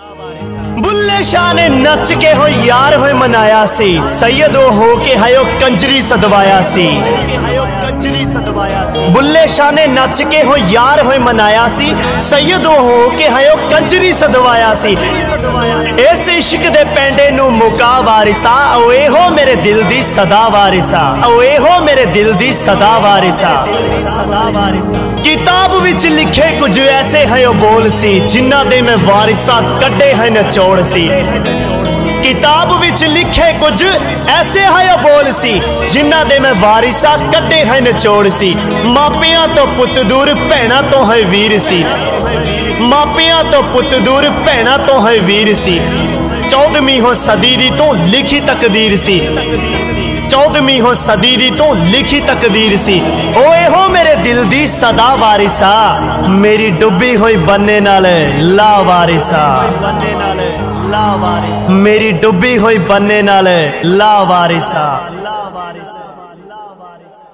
बुल्ले शाह ने नच के हो यार हो मनाया सी, सैयद हो के हयो कंजरी सदवाया सी। बुल्ले शाह ने नच के हो यार हो मनाया सी, सैयद हो के हयो कंजरी सदवाया सी। इस इश्क दे पेंडे नू मुका वारिसा, ओए हो मेरे दिल दी सदा वारिसा, ओए हो मेरे दिल दी सदा वारिसा। किताब विच लिखे कुछ ऐसे हयो बोल सी, जिन्ना दे मैं वारिसा कड्डे है नचोड़ सी। किताब विच लिखे कुछ ऐसे है बोल सी, जिन्ना दे मैं वारिसा कड्डे है नचोड़ सी। मापियां तो पुत दूर भैणा तो है वीर सी, मापियां तो पुत दूर भैणा तो है वीर सी। 14वीं हो सदी दी तो लिखी तकदीर सी, 14वीं हो सदी दी तो लिखी तकदीर सी। ओए हो मेरे दिल दी सदा वारिसा, मेरी डुबी हुई बन्ने नाल ला वारिसा, मेरी डुबी हुई बन्ने नाल ला वारिसा।